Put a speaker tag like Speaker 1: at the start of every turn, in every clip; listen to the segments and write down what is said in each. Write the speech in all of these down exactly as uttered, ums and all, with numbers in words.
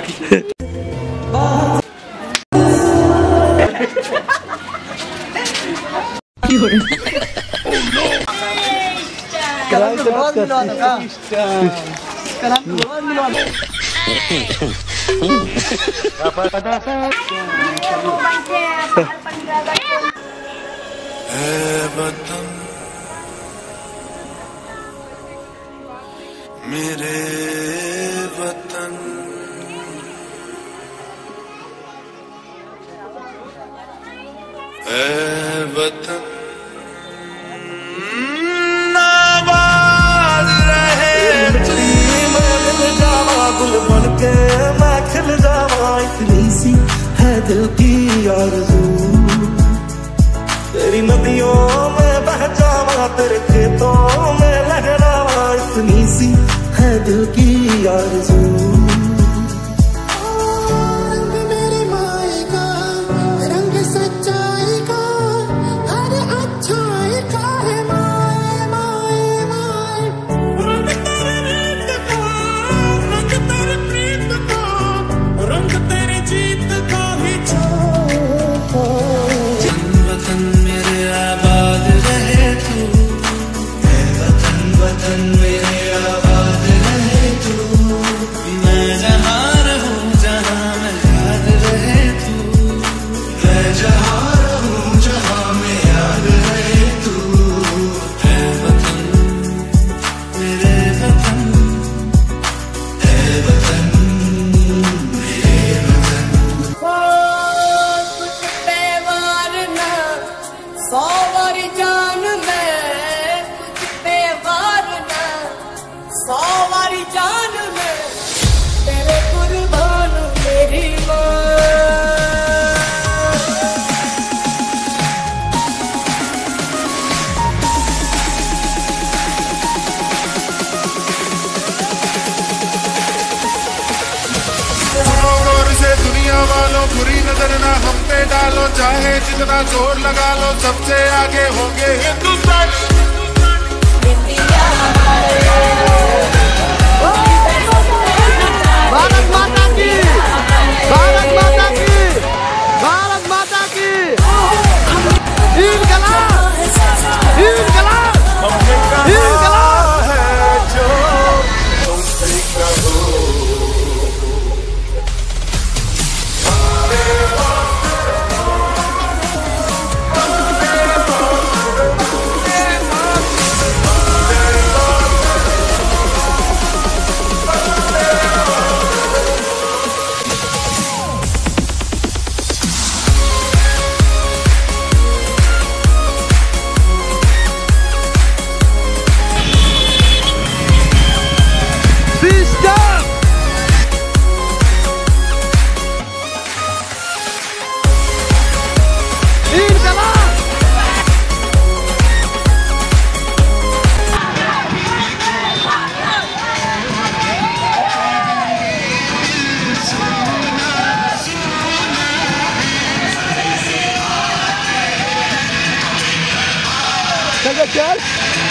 Speaker 1: मेरे वतन ऐ वतन आबाद रहे तू। मैं जावा गुल बन के मैं खिल जावा, इतनी सी है दिल की आरज़ू। तेरी नदियों में बह जावा, तेरे खेतों में लहरावा, इतनी सी है दिल की आरज़ू। दुनिया वालों बुरी नजर ना हम पे डालो, चाहे जितना जोर लगा लो, सबसे आगे होंगे हिंदुस्तान। भारत माता की, भारत माता की, भारत माता की। इनकलाब, इनकलाब, इनकलाब है जो तुम कहो। Gel.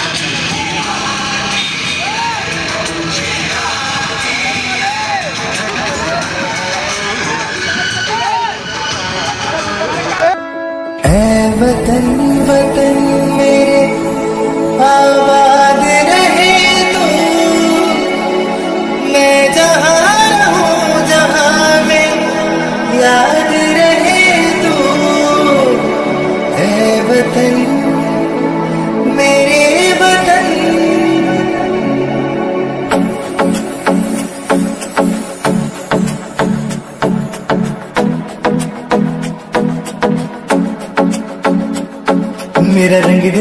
Speaker 1: ऐ वतन वतन मेरे आबाद रहे तू, मैं जहाँ रहूं जहाँ में याद रहे तू। ऐ वतन मेरे वतन। मेरा रंग दे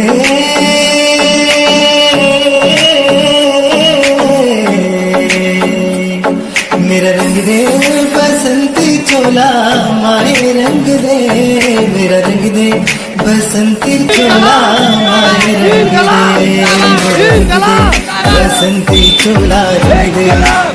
Speaker 1: मेरा रंग दे बसंती चोला, माए रंग दे मेरा रंग दे बसंती चोला, माए रंग दे बसंती चोला, रंग दे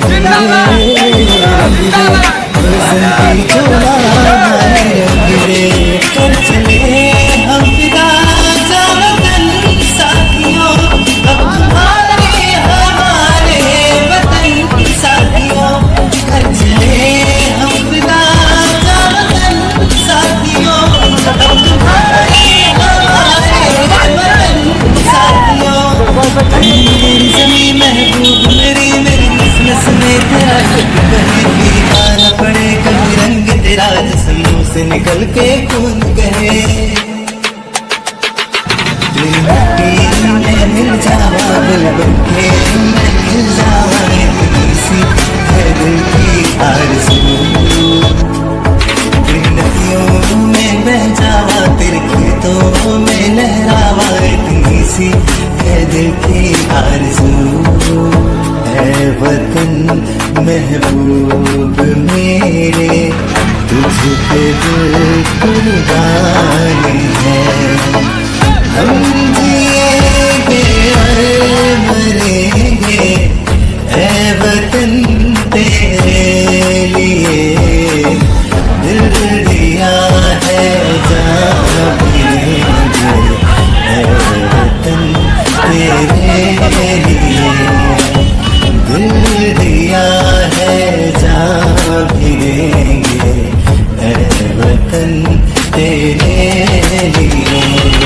Speaker 1: बसंती चोला, माए रंग दे। कर चले हम फिदा वतन साथियों, अब तुम्हारे हमारे वतन साथियों। कर चले निकल के खून कहे तेरी मिट्टी में मिल जावा बुलबुल के मैं मिल जावा इतनी सी है दिल की आरज़ू तेरी नदियों में बह जावा तेरे खेतों में लहरावा इतनी सी है दिल की आरज़ू है वतन महबूब मेरे तुझ पे दिल कुर्बान है हम जिएंगे और मरेंगे ऐ वतन तेरे लिए दिल दिया है जान देंगे ऐ वतन तेरे लिए दिल दिया है जान भी देंगे ऐ वतन तेरे लिए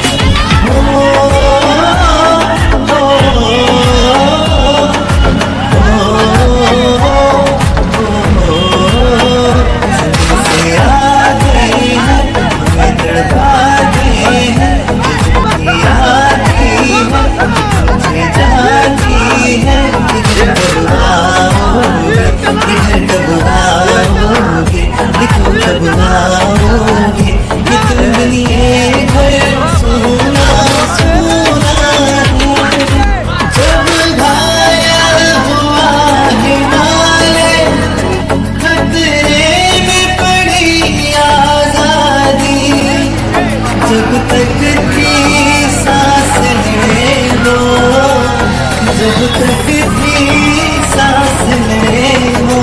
Speaker 1: जब तक की सांस ले लो जब तक की सांस ले लो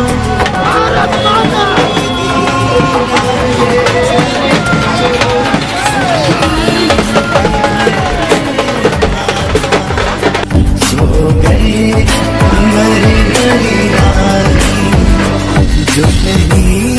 Speaker 1: सो गए मरी गई रानी जो कहीं